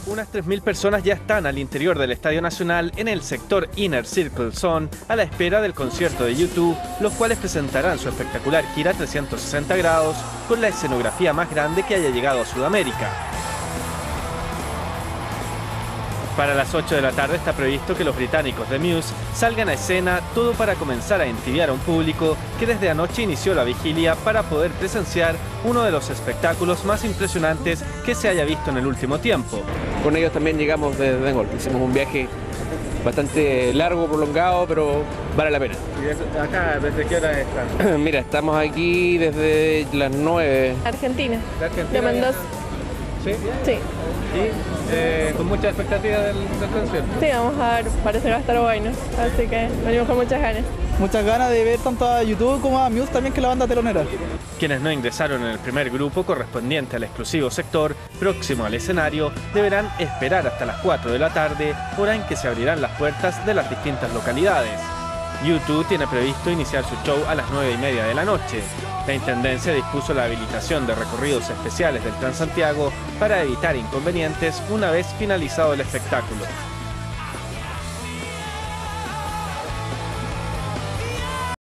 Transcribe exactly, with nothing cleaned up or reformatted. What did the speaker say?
Unas tres mil personas ya están al interior del Estadio Nacional en el sector Inner Circle Zone a la espera del concierto de U dos, los cuales presentarán su espectacular gira trescientos sesenta grados con la escenografía más grande que haya llegado a Sudamérica. Para las ocho de la tarde está previsto que los británicos de Muse salgan a escena, todo para comenzar a entibiar a un público que desde anoche inició la vigilia para poder presenciar uno de los espectáculos más impresionantes que se haya visto en el último tiempo. Con ellos también llegamos desde Dengol, hicimos un viaje bastante largo, prolongado, pero vale la pena. ¿Y acá desde qué hora están? Mira, estamos aquí desde las nueve. Argentina, ¿De Argentina? de Mendoza. ¿Sí? Sí. ¿Y eh, con mucha expectativa del, del concierto? Sí, vamos a ver, parece que va a estar bueno, así que venimos con muchas ganas. Muchas ganas de ver tanto a YouTube como a Muse también, que la banda telonera. Quienes no ingresaron en el primer grupo correspondiente al exclusivo sector próximo al escenario deberán esperar hasta las cuatro de la tarde, hora en que se abrirán las puertas de las distintas localidades. U dos tiene previsto iniciar su show a las nueve y media de la noche. La Intendencia dispuso la habilitación de recorridos especiales del Transantiago para evitar inconvenientes una vez finalizado el espectáculo.